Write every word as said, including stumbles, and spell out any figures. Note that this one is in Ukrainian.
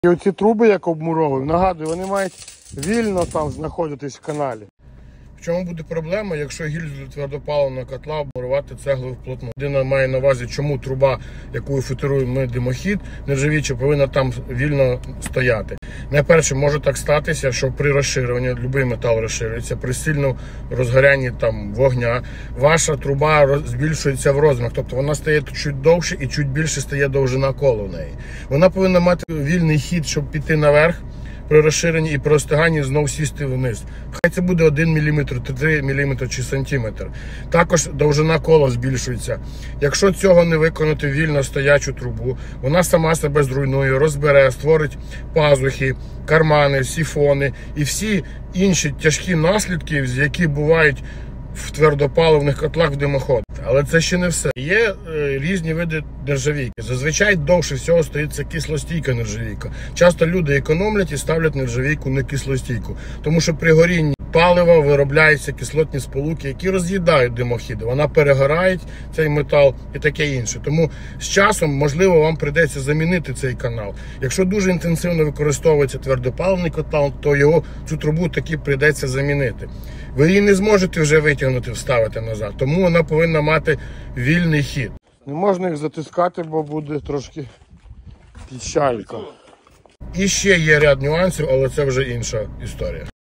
І оці труби, як обмуровуємо, нагадую, вони мають вільно там знаходитись в каналі. В чому буде проблема, якщо гільзу твердопаливного котла обмурувати цеглою вплотну? Людина має на увазі, чому труба, якою футируємо ми димохід, нержавіюча, повинна там вільно стояти. Найперше, може так статися, що при розширюванні, будь-який метал розширюється, при сильному розгорянні там вогня, ваша труба роз, збільшується в розмірах, тобто вона стає чуть довше і чуть більше стає довжина кола в неї. Вона повинна мати вільний хід, щоб піти наверх, при розширенні і при остиганні знову сісти вниз. Хай це буде один міліметр, три міліметри чи сантиметр. Також довжина кола збільшується. Якщо цього не виконати вільно стоячу трубу, вона сама себе зруйнує, розбере, створить пазухи, кармани, сифони і всі інші тяжкі наслідки, які бувають в твердопаливних котлах в димоход. Але це ще не все. Є е, різні види нержавійки. Зазвичай довше всього стоїть це кислостійка нержавійка. Часто люди економлять і ставлять нержавійку не кислостійку. Тому що при горінні палива виробляються кислотні сполуки, які роз'їдають димохіди. Вона перегорає, цей метал і таке інше. Тому з часом, можливо, вам прийдеться замінити цей канал. Якщо дуже інтенсивно використовується твердопаливний котел, то його, цю трубу таки прийдеться замінити. Ви її не зможете вже витягнути, вставити назад. Тому вона повинна мати вільний хід. Не можна їх затискати, бо буде трошки піщалька. І ще є ряд нюансів, але це вже інша історія.